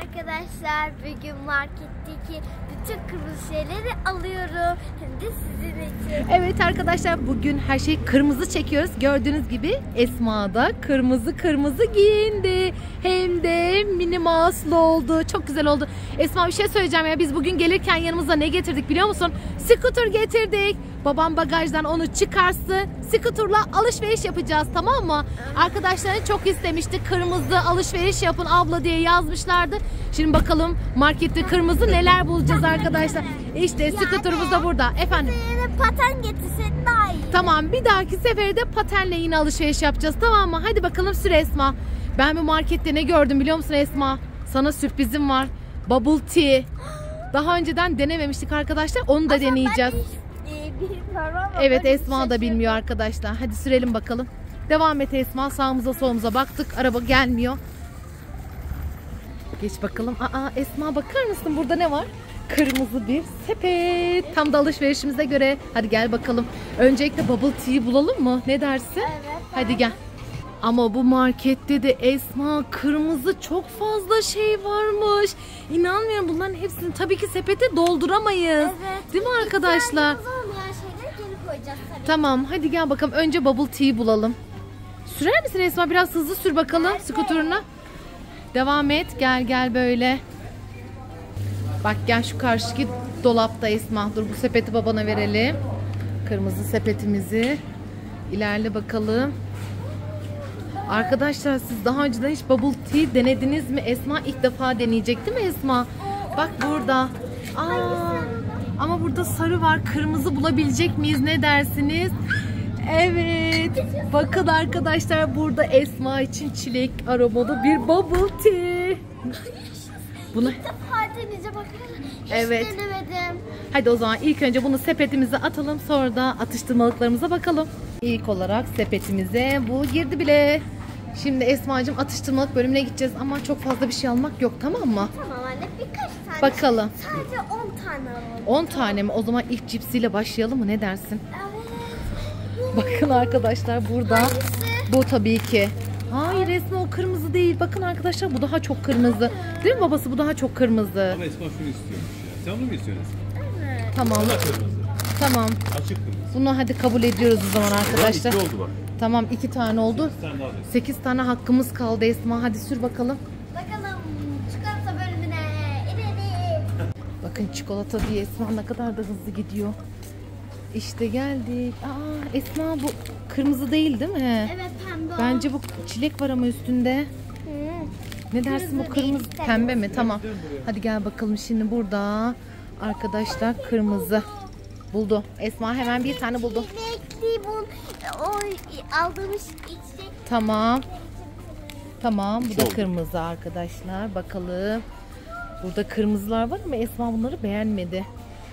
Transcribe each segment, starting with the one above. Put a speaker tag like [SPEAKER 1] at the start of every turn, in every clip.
[SPEAKER 1] arkadaşlar. Bugün marketteki bütün kırmızı şeyleri alıyorum. Hem de sizin için.
[SPEAKER 2] Evet arkadaşlar, bugün her şeyi kırmızı çekiyoruz. Gördüğünüz gibi Esma da kırmızı giyindi. Hem de Minnie Mouse'lu oldu. Çok güzel oldu. Esma, bir şey söyleyeceğim ya. Biz bugün gelirken yanımıza ne getirdik biliyor musun? Scooter getirdik. Babam bagajdan onu çıkarttı. Scooter'la alışveriş yapacağız, tamam mı? Arkadaşlar çok istemişti. Kırmızı alışveriş yapın abla diye yazmışlardı. Şimdi bakalım markette kırmızı neler bulacağız arkadaşlar. İşte scooter'ımız da burada. Efendim?
[SPEAKER 1] Paten getirsen daha iyi.
[SPEAKER 2] Tamam, bir dahaki sefere de patenle yine alışveriş yapacağız, tamam mı? Hadi bakalım sür Esma. Ben bu markette ne gördüm biliyor musun Esma? Sana sürprizim var. Bubble tea. Daha önceden denememiştik arkadaşlar. Onu da deneyeceğiz. Evet, Esma da bilmiyor arkadaşlar. Hadi sürelim bakalım. Devam et Esma. Sağımıza solumuza baktık. Araba gelmiyor. Geç bakalım. Esma, bakar mısın? Burada ne var? Kırmızı bir sepet. Tam da alışverişimize göre. Hadi gel bakalım. Öncelikle bubble tea'yi bulalım mı? Ne dersin?
[SPEAKER 1] Evet.
[SPEAKER 2] Hadi gel. Ama bu markette de Esma, kırmızı çok fazla şey varmış. İnanmıyorum, bunların hepsini tabii ki sepete dolduramayız.
[SPEAKER 1] Evet.
[SPEAKER 2] Değil mi arkadaşlar?
[SPEAKER 1] Olmayan şeyleri geri koyacağız tabii.
[SPEAKER 2] Tamam, hadi gel bakalım. Önce bubble tea'yi bulalım. Sürer misin Esma? Biraz hızlı sür bakalım skuterına. Devam et. Gel böyle. Bak gel, şu karşıki dolapta Esma. Dur, bu sepeti babana verelim. Kırmızı sepetimizi. İlerle bakalım. Arkadaşlar, siz daha önceden hiç bubble tea denediniz mi? Esma ilk defa deneyecek değil mi Esma? Bak burada. Ama burada sarı var. Kırmızı bulabilecek miyiz? Ne dersiniz? Evet. Bakın arkadaşlar, burada Esma için çilek aromalı bir bubble tea. Bunu...
[SPEAKER 1] İlk defa deneyeceğim arkadaşlar. Hiç
[SPEAKER 2] Evet.
[SPEAKER 1] denemedim.
[SPEAKER 2] Hadi o zaman ilk önce bunu sepetimize atalım. Sonra da atıştırmalıklarımıza bakalım. İlk olarak sepetimize bu girdi bile. Şimdi Esma'cığım, atıştırmalık bölümüne gideceğiz ama çok fazla bir şey almak yok, tamam mı?
[SPEAKER 1] Tamam anne, birkaç tane.
[SPEAKER 2] Bakalım.
[SPEAKER 1] Sadece 10 tane alalım.
[SPEAKER 2] 10 tane mi? O zaman ilk cipsiyle başlayalım mı? Ne dersin?
[SPEAKER 1] Evet.
[SPEAKER 2] Bakın arkadaşlar, burada.
[SPEAKER 1] Hangisi?
[SPEAKER 2] Bu tabii ki. Hayır Esma, o kırmızı değil. Bakın arkadaşlar, bu daha çok kırmızı. Değil mi babası? Bu daha çok kırmızı.
[SPEAKER 3] Ama Esma şunu istiyormuş ya. Sen bunu mu istiyorsun Esma?
[SPEAKER 1] Evet.
[SPEAKER 2] Tamam.
[SPEAKER 3] Bu da kırmızı.
[SPEAKER 2] Tamam.
[SPEAKER 3] Açık kırmızı.
[SPEAKER 2] Bunu hadi kabul ediyoruz o zaman arkadaşlar.
[SPEAKER 3] İki oldu bak.
[SPEAKER 2] Tamam, 2 tane oldu.
[SPEAKER 3] 8 tane daha alıyorsun.
[SPEAKER 2] 8 tane hakkımız kaldı Esma. Hadi sür bakalım.
[SPEAKER 1] Bakalım çikolata bölümüne. İleri.
[SPEAKER 2] Bakın, çikolata diye Esma ne kadar da hızlı gidiyor. İşte geldik. Esma, bu kırmızı değil mi?
[SPEAKER 1] Evet, pembe o.
[SPEAKER 2] Bence bu çilek var ama üstünde. Ne dersin, bu
[SPEAKER 1] Kırmızı
[SPEAKER 2] kırmızı
[SPEAKER 1] değil,
[SPEAKER 2] pembe mi? Tamam. Hadi gel bakalım şimdi burada. Arkadaşlar, kırmızı. Buldu. Esma hemen bir tane buldu.
[SPEAKER 1] Çilekli bu. O aldığımız içecek.
[SPEAKER 2] Tamam. Tamam, bu da
[SPEAKER 3] Oldu.
[SPEAKER 2] kırmızı arkadaşlar. Bakalım. Burada kırmızılar var ama Esma bunları beğenmedi.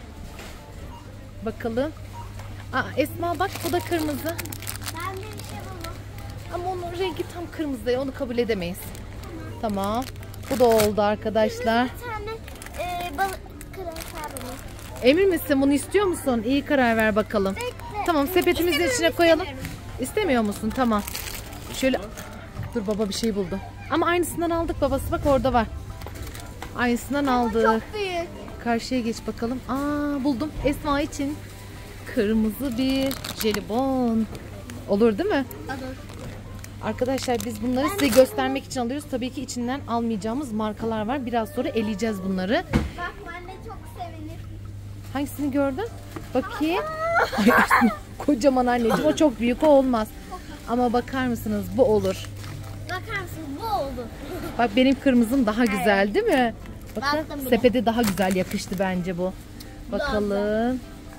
[SPEAKER 2] Bakalım. Esma bak, bu da kırmızı.
[SPEAKER 1] Ben de bir şey buldum.
[SPEAKER 2] Ama onun rengi tam kırmızı değil. Onu kabul edemeyiz. Tamam. Bu da oldu arkadaşlar.
[SPEAKER 1] Bir tane balık kraker buldum.
[SPEAKER 2] Emin misin? Bunu istiyor musun? İyi karar ver bakalım.
[SPEAKER 1] Bekle.
[SPEAKER 2] Tamam, sepetimizin
[SPEAKER 1] İstemiyorum,
[SPEAKER 2] içine koyalım.
[SPEAKER 1] istemiyorum.
[SPEAKER 2] İstemiyor musun? Tamam. Şöyle. Dur, baba bir şey buldu. Ama aynısından aldık babası. Bak, orada var. Aynısından aldık.
[SPEAKER 1] Çok büyük.
[SPEAKER 2] Karşıya geç bakalım. Buldum. Esma için kırmızı bir jelibon. Olur değil mi?
[SPEAKER 1] Olur.
[SPEAKER 2] Arkadaşlar, biz bunları size göstermek için alıyoruz. Tabii ki içinden almayacağımız markalar var. Biraz sonra eleyeceğiz bunları.
[SPEAKER 1] Bak, ben de çok sevinir.
[SPEAKER 2] Hangisini gördün? Bakayım. Ay, kocaman anneciğim, o çok büyük, o olmaz. Ama bakar mısınız, bu olur.
[SPEAKER 1] Bakar mısın, bu oldu.
[SPEAKER 2] Bak, benim kırmızım daha güzel değil mi? Bakın,
[SPEAKER 1] Baktım bile.
[SPEAKER 2] sepete daha güzel yakıştı bence bu. Bakalım.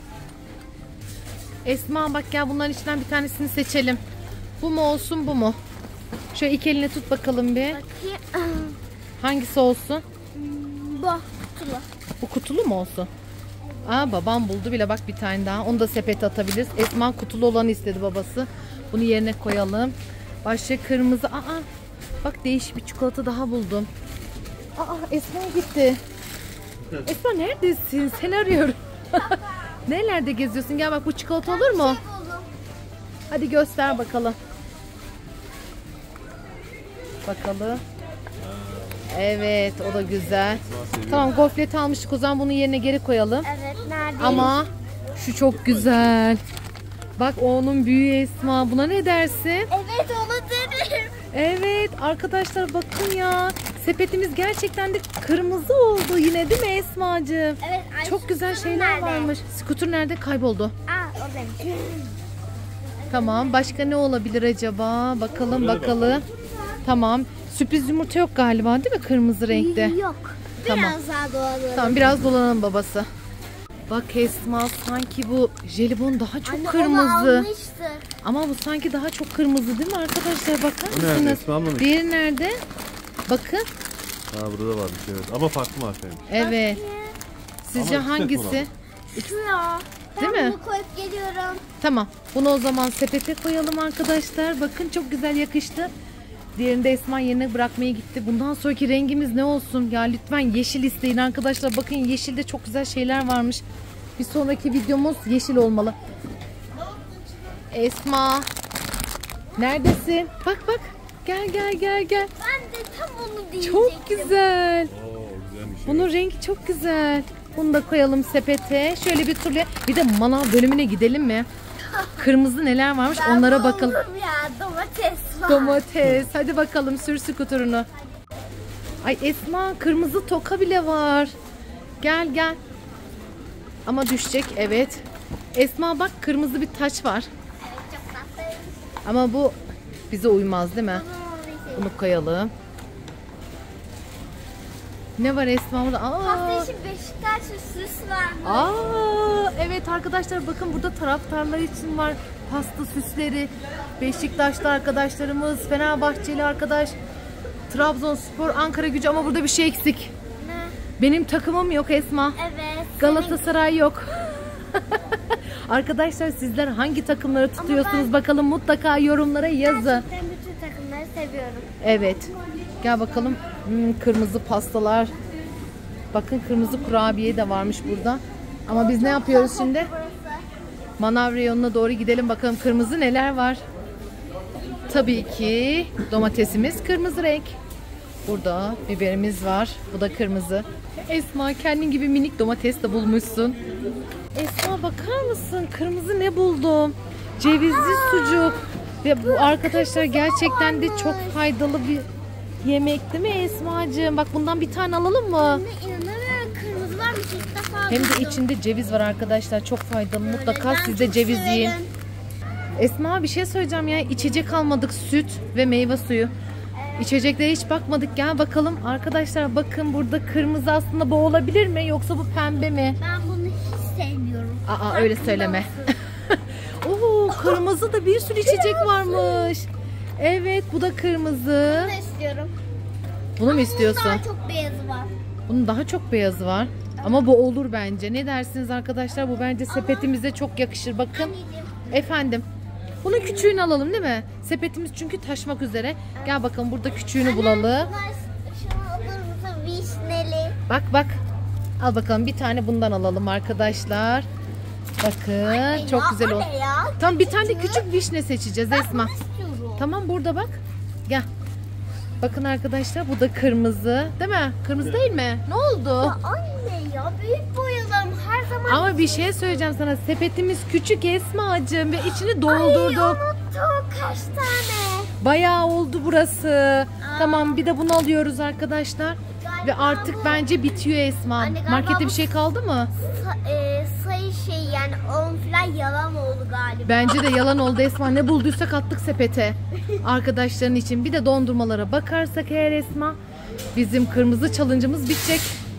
[SPEAKER 2] Esma bak, gel bunların içinden bir tanesini seçelim. Bu mu olsun, bu mu? Şöyle iki eline tut bakalım bir.
[SPEAKER 1] Bakayım.
[SPEAKER 2] Hangisi olsun?
[SPEAKER 1] Bu kutulu.
[SPEAKER 2] Bu kutulu mu olsun? Babam buldu bile bak, bir tane daha. Onu da sepete atabiliriz. Esma kutulu olanı istedi babası. Bunu yerine koyalım. Başka kırmızı. Bak, değişik bir çikolata daha buldum. Esma gitti. Esma neredesin? Seni arıyorum. Nerelerde geziyorsun? Gel bak, bu çikolata olur mu?
[SPEAKER 1] Buldum.
[SPEAKER 2] Hadi göster bakalım. Bakalım. Evet, o da güzel.
[SPEAKER 3] Esma seviyor.
[SPEAKER 2] Tamam, gofret almıştık, o zaman bunu yerine geri koyalım.
[SPEAKER 1] Evet, nerede?
[SPEAKER 2] Ama şu çok güzel. Bak, o onun büyüğü Esma. Buna ne dersin?
[SPEAKER 1] Evet, onu dedim.
[SPEAKER 2] Evet arkadaşlar, bakın ya. Sepetimiz gerçekten de kırmızı oldu yine, değil mi Esma'cığım?
[SPEAKER 1] Evet. Ay,
[SPEAKER 2] Çok güzel
[SPEAKER 1] scooter
[SPEAKER 2] şeyler
[SPEAKER 1] nerede?
[SPEAKER 2] varmış. Skuter nerede? Kayboldu.
[SPEAKER 1] Aa, o benim.
[SPEAKER 2] Tamam, başka ne olabilir acaba? Bakalım
[SPEAKER 3] Burada da
[SPEAKER 2] bakalım. Tamam. Sürpriz yumurta yok galiba, değil mi, kırmızı renkte?
[SPEAKER 1] Yok.
[SPEAKER 2] Tamam.
[SPEAKER 1] Biraz daha dolanalım.
[SPEAKER 2] Tamam, biraz dolanalım babası. Bak Esma, sanki bu jelibon daha çok
[SPEAKER 1] Anne, onu
[SPEAKER 2] kırmızı.
[SPEAKER 1] almıştı.
[SPEAKER 2] Ama bu sanki daha çok kırmızı, değil mi arkadaşlar? Bakar
[SPEAKER 3] O nerede?
[SPEAKER 2] mısınız?
[SPEAKER 3] Esma almamış.
[SPEAKER 2] Diğeri nerede? Bakın.
[SPEAKER 3] Ha, burada varmış evet. Ama farklı markaymış.
[SPEAKER 2] Evet. Sizce
[SPEAKER 3] Ama
[SPEAKER 2] hangisi?
[SPEAKER 1] Şu ya.
[SPEAKER 2] Değil
[SPEAKER 1] Ben
[SPEAKER 2] mi?
[SPEAKER 1] bunu koyup geliyorum.
[SPEAKER 2] Tamam. Bunu o zaman sepete koyalım arkadaşlar. Bakın, çok güzel yakıştı. Diğerini de Esma yerine bırakmaya gitti. Bundan sonraki rengimiz ne olsun? Ya lütfen yeşil isteyin arkadaşlar. Bakın, yeşilde çok güzel şeyler varmış. Bir sonraki videomuz yeşil olmalı. Esma. Neredesin? Bak bak. Gel gel gel gel.
[SPEAKER 1] Ben de tam onu diyecektim.
[SPEAKER 2] Çok güzel.
[SPEAKER 3] Oo, güzelmiş.
[SPEAKER 2] Bunun rengi çok güzel. Bunu da koyalım sepete. Şöyle bir turla. Bir de manav bölümüne gidelim mi? Kırmızı neler varmış,
[SPEAKER 1] Ben
[SPEAKER 2] onlara bakalım.
[SPEAKER 1] buldum ya, domates var.
[SPEAKER 2] Domates. Hadi bakalım, sür skuturunu. Ay Esma, kırmızı toka bile var. Gel gel. Ama düşecek, evet. Esma bak, kırmızı bir taç var.
[SPEAKER 1] Evet, çok tatlı.
[SPEAKER 2] Ama bu bize uymaz, değil mi? Bunu koyalım. Ne var Esma burada?
[SPEAKER 1] Pasta için Beşiktaş süs var.
[SPEAKER 2] Evet arkadaşlar, bakın burada taraftarlar için var pasta süsleri. Beşiktaşlı arkadaşlarımız, Fenerbahçeli arkadaş, Trabzonspor, Ankaragücü, ama burada bir şey eksik.
[SPEAKER 1] Ne?
[SPEAKER 2] Benim takımım yok Esma.
[SPEAKER 1] Evet.
[SPEAKER 2] Galatasaray yok. Arkadaşlar, sizler hangi takımları tutuyorsunuz bakalım, mutlaka yorumlara yazın.
[SPEAKER 1] Gerçekten bütün takımları seviyorum.
[SPEAKER 2] Evet. Gel bakalım. Kırmızı pastalar. Bakın, kırmızı kurabiye de varmış burada. Ama biz ne yapıyoruz şimdi?
[SPEAKER 1] Burası.
[SPEAKER 2] Manav reyonuna doğru gidelim bakalım, kırmızı neler var. Tabii ki domatesimiz kırmızı renk. Burada biberimiz var. Bu da kırmızı. Esma, kendin gibi minik domates de bulmuşsun. Esma, bakar mısın? Kırmızı ne buldum? Cevizli sucuk. Ve bu arkadaşlar gerçekten de çok faydalı bir yemek, değil mi Esma'cığım? Bak, bundan bir tane alalım mı?
[SPEAKER 1] Anne, inanamıyorum, kırmızı varmış, ilk defa
[SPEAKER 2] Hem de
[SPEAKER 1] duydum.
[SPEAKER 2] içinde ceviz var arkadaşlar. Çok faydalı. Mutlaka
[SPEAKER 1] Ben
[SPEAKER 2] siz de
[SPEAKER 1] çok
[SPEAKER 2] ceviz
[SPEAKER 1] severim.
[SPEAKER 2] yiyin. Esma, bir şey söyleyeceğim ya. İçecek almadık, süt ve meyve suyu. İçeceklere hiç bakmadık. Gel bakalım. Arkadaşlar bakın, burada kırmızı aslında bu olabilir mi? Yoksa bu pembe mi?
[SPEAKER 1] Ben bunu hiç sevmiyorum.
[SPEAKER 2] Aa, öyle söyleme. Oo, kırmızı da bir sürü içecek varmış. Evet, bu da kırmızı.
[SPEAKER 1] Bunu istiyorum.
[SPEAKER 2] Bunu mu
[SPEAKER 1] Bunun
[SPEAKER 2] istiyorsun?
[SPEAKER 1] daha çok beyazı var.
[SPEAKER 2] Bunun daha çok beyazı var. Ama bu olur bence. Ne dersiniz arkadaşlar? Bu bence sepetimize çok yakışır. Bakın.
[SPEAKER 1] Anneciğim.
[SPEAKER 2] Efendim. Bunun küçüğünü alalım, değil mi? Sepetimiz çünkü taşmak üzere. Gel bakalım, burada küçüğünü bulalım.
[SPEAKER 1] Şunu alır mısın? Vişneli.
[SPEAKER 2] Bak bak. Al bakalım, bir tane bundan alalım arkadaşlar. Bakın, çok güzel oldu. Tamam, bir tane de küçük vişne seçeceğiz Esma.
[SPEAKER 1] İstiyorum.
[SPEAKER 2] Tamam, burada bak. Gel. Bakın arkadaşlar, bu da kırmızı. Değil mi? Kırmızı değil mi? Ne oldu?
[SPEAKER 1] Anne ya, büyük boyalım her zaman.
[SPEAKER 2] Ama bir şey söyleyeceğim sana. Sepetimiz küçük Esma'cığım ve içini
[SPEAKER 1] Ay,
[SPEAKER 2] doldurduk.
[SPEAKER 1] unuttum kaç tane.
[SPEAKER 2] Bayağı oldu burası. Tamam, bir de bunu alıyoruz arkadaşlar. Ve
[SPEAKER 1] Galiba
[SPEAKER 2] artık
[SPEAKER 1] bu-
[SPEAKER 2] bence bitiyor Esma.
[SPEAKER 1] Anne, galiba
[SPEAKER 2] Markette
[SPEAKER 1] bu-
[SPEAKER 2] bir şey kaldı mı?
[SPEAKER 1] Sayı şey yani 10 falan yalan oldu galiba.
[SPEAKER 2] Bence de yalan oldu Esma. Ne bulduysak attık sepete. Arkadaşların için. Bir de dondurmalara bakarsak eğer Esma, bizim kırmızı challenge'ımız bitecek.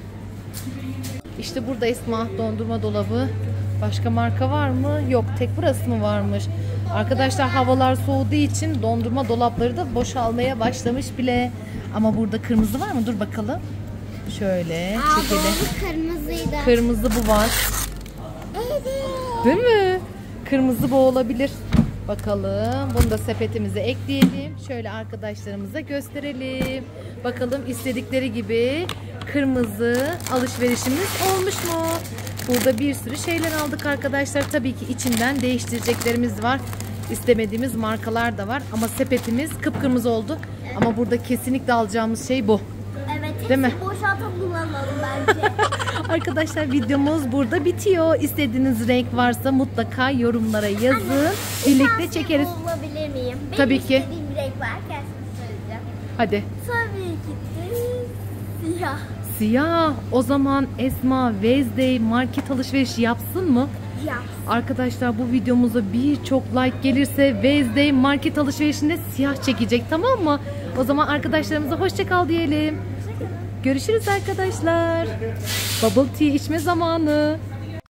[SPEAKER 2] İşte burada Esma, dondurma dolabı. Başka marka var mı? Yok, tek burası mı varmış? Arkadaşlar, havalar soğuduğu için dondurma dolapları da boşalmaya başlamış bile. Ama burada kırmızı var mı? Dur bakalım. Şöyle çekelim.
[SPEAKER 1] Doğru, kırmızıydı.
[SPEAKER 2] Kırmızı bu var.
[SPEAKER 1] Evet.
[SPEAKER 2] Değil mi? Kırmızı bu olabilir. Bakalım. Bunu da sepetimize ekleyelim. Şöyle arkadaşlarımıza gösterelim. Bakalım istedikleri gibi kırmızı alışverişimiz olmuş mu? Burada bir sürü şeyler aldık arkadaşlar. Tabii ki içinden değiştireceklerimiz var. İstemediğimiz markalar da var. Ama sepetimiz kıpkırmızı oldu. Ama burada kesinlikle alacağımız şey bu.
[SPEAKER 1] Evet,
[SPEAKER 2] Değil mi?
[SPEAKER 1] Boşaltıp kullanalım bence.
[SPEAKER 2] Arkadaşlar videomuz burada bitiyor. İstediğiniz renk varsa mutlaka yorumlara yazın. Birlikte çekeriz.
[SPEAKER 1] Olabilir miyim? Benim
[SPEAKER 2] Tabii ki.
[SPEAKER 1] istediğim bir renk var. Kendisini söyleyeceğim.
[SPEAKER 2] Hadi.
[SPEAKER 1] Tabii ki de siyah.
[SPEAKER 2] Siyah. O zaman Esma Wednesday market alışverişi yapsın mı?
[SPEAKER 1] Yap.
[SPEAKER 2] Arkadaşlar bu videomuza birçok like gelirse Wednesday market alışverişinde siyah çekecek, tamam mı? O zaman arkadaşlarımıza hoşça kal diyelim. Görüşürüz arkadaşlar. Bubble tea içme zamanı.